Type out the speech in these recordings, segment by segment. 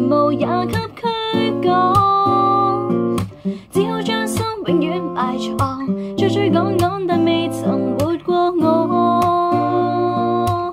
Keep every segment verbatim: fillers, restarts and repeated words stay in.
無也給驅趕，只好將心永遠埋藏，追追趕趕但未曾活過我。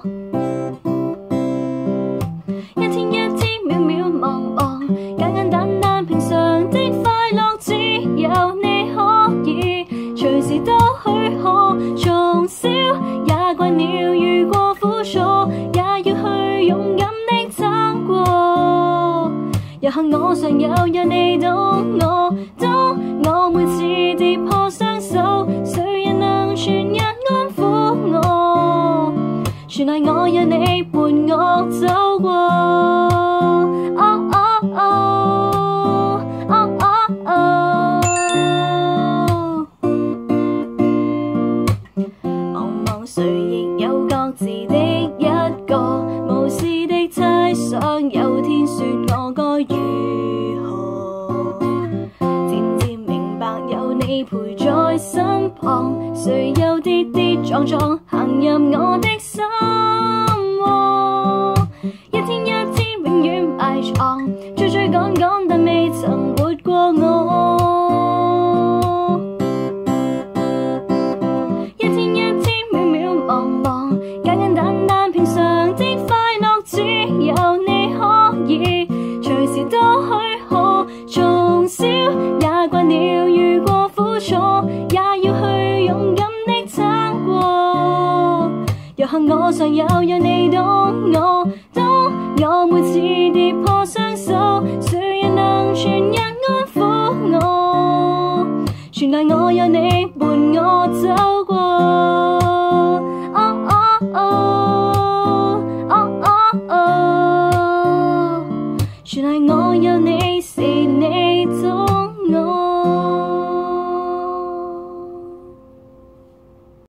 一天一天渺渺茫茫，簡簡單單平常的快樂，只有你可以隨時都許可。從小也慣了遇過苦楚，也要去勇敢的撐過。有幸我尚有有你懂我，當我每次跌破雙手，誰人能全日安撫我？全賴我有你伴我走過。Oh, oh, oh, oh, oh, oh. 茫茫誰亦有各自的一個，無私的猜想，有天說我該如何？漸漸明白有你陪在身旁，誰又跌跌撞撞行入我的心窩？一天一天永遠埋藏，追追趕趕但未曾活過我。一天一天渺渺茫茫，簡簡單單平常的快樂，只有你可以隨時都許可。從小也慣了遇過苦楚，也要去勇敢的撐過。有幸我尚有有你懂我，當我每次跌破雙手，誰人能全日安撫我？全賴我有你伴我走過。